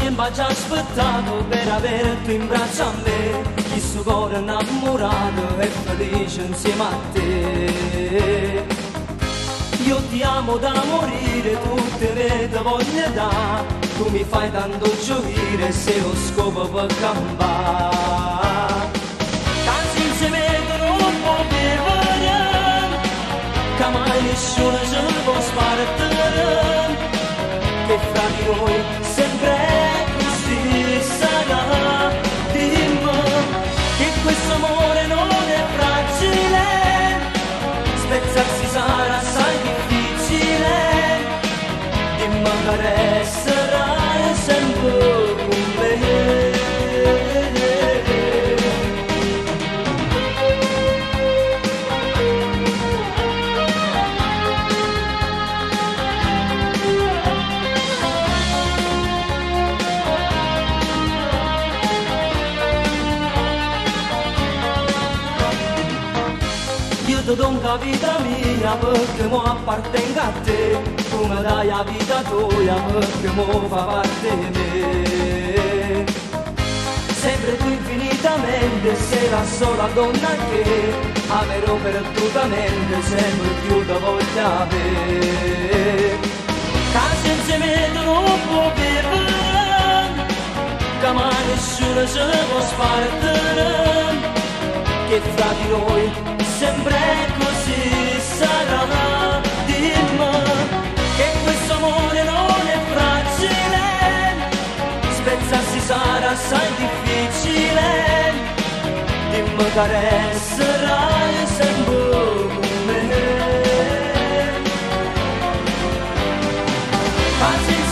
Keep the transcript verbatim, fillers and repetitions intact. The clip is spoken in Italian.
tempo ci ha aspettato per averti in braccio a me, questo cuore innamorato e felice insieme a te. Io ti amo da morire, tu te ne voglio da, tu mi fai tanto gioire se lo scopo per campare. Tanti insieme non può vivere, che mai nessuno ce lo può spartire, che fra di noi sempre così sarà. Dimmi che questo amore non è fragile, spezzarsi sarà assai difficile, dimmi che resterai sempre con me. Io ti do una vita mia perché mo appartengo a te, tu mi dai la vita tua perché mo fa parte di me. Sempre tu infinitamente sei la sola donna che amerò perdutamente, sempre più ti voglio avere. Che senza me tu non puoi vivere, che mai nessuno ce lo può spartire, che fra di noi sempre così sarà. Dimmi che questo amore non è fragile, spezzarsi sarà assai difficile, dimmi che resterai sempre con me.